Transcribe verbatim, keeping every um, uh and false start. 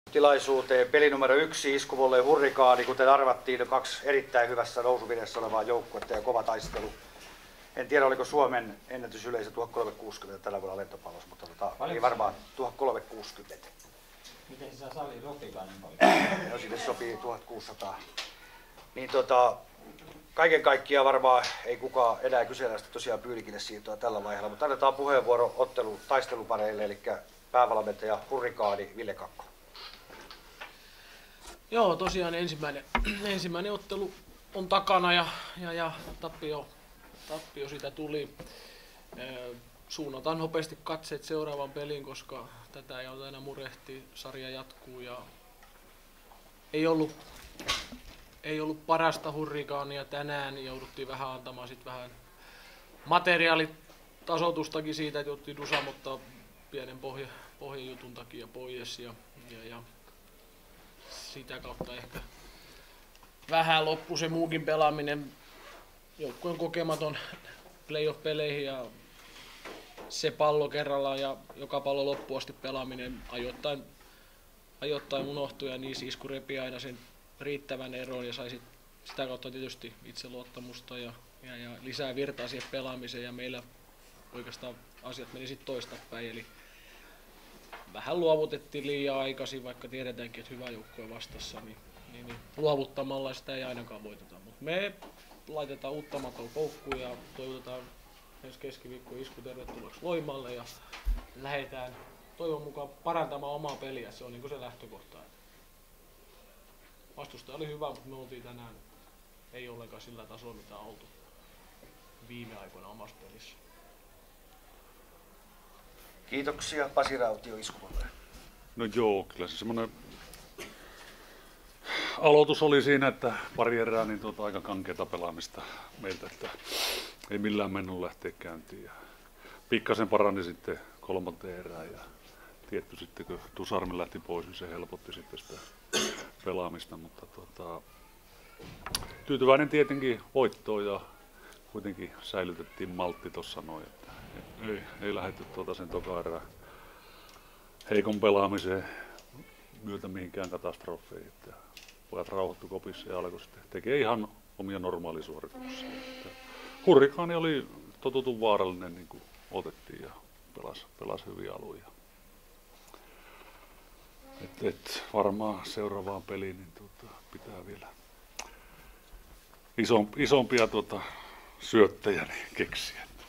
tilaisuuteen. Peli numero yksi Iskuvolley Hurrikaani, kuten arvattiin, kaksi erittäin hyvässä nousuviressä olevaa joukkuetta ja kova taistelu. En tiedä, oliko Suomen ennätysyleisö tuhatkolmesataakuusikymmentä tällä vuonna lentopallossa, mutta tota, ei varmaan tuhatkolmesataakuusikymmentä. Miten sitä sali sopikaan niin paljon? No, sinne sopii tuhatkuusisataa. Niin tota, kaiken kaikkiaan varmaan ei kukaan enää kyseenalaista tosiaan Pyylikille siirtoa tällä vaiheella, mutta annetaan puheenvuoro ottelu taistelupareille, eli päävalmentaja Hurrikaani Ville Kakko. Joo, tosiaan ensimmäinen, ensimmäinen ottelu on takana ja, ja, ja tappio, tappio siitä tuli. Suunnataan nopeasti katseet seuraavaan peliin, koska tätä ei auta enää murehtia, sarja jatkuu ja ei ollut, ei ollut parasta Hurrikaania tänään, jouduttiin vähän antamaan sit vähän materiaalitasoitustakin siitä, että jouttiin Dusa, mutta pienen pohja, pohjajutun takia pois ja, ja, ja sitä kautta ehkä vähän loppui se muukin pelaaminen, joukkueen kokematon playoff-peleihin ja se pallo kerrallaan ja joka pallo loppuun asti pelaaminen ajoittain, ajoittain unohtui ja niin isku repi aina sen riittävän eron ja sai sit, sitä kautta tietysti itseluottamusta ja, ja, ja lisää virtaa siihen pelaamiseen ja meillä oikeastaan asiat meni sitten toistapäin, eli vähän luovutettiin liian aikaisin, vaikka tiedetäänkin, että hyvä joukkue vastassa, niin, niin, niin luovuttamalla sitä ei ainakaan voiteta. Mutta me laitetaan uutta matoa koukkuun ja toivotetaan ensi keskiviikko isku tervetulleeksi Loimaalle ja lähdetään toivon mukaan parantamaan omaa peliä, se on niin kuin se lähtökohta. Vastustaja oli hyvä, mutta me oltiin tänään ei ollenkaan sillä tasolla, mitä on oltu viime aikoina omassa pelissä. Kiitoksia. Pasi Rautio, Iskuvolley. No joo, kyllä se semmoinen aloitus oli siinä, että pari erää niin tuota aika kankeata pelaamista meiltä, että ei millään mennyt lähteä käyntiin. Ja pikkasen parani sitten kolmanteen erään ja tietty sitten kun Dusarmi lähti pois, niin se helpotti sitten sitä pelaamista, mutta tuota, tyytyväinen tietenkin voittoon ja kuitenkin säilytettiin maltti tuossa noin, että ei, ei lähdetty tuota sen toka erää heikon pelaamiseen myötä mihinkään katastrofeihin. Että pojat rauhoittu kopissa ja alkoi sitten tekee ihan omia normaalisuorituksia. Hurrikaani oli totutun vaarallinen, niin kuin otettiin ja pelasi, pelasi hyviä alueita. Et, et varmaan seuraavaan peliin niin tuota, pitää vielä isom, isompia tuota, syöttäjä niin keksiä.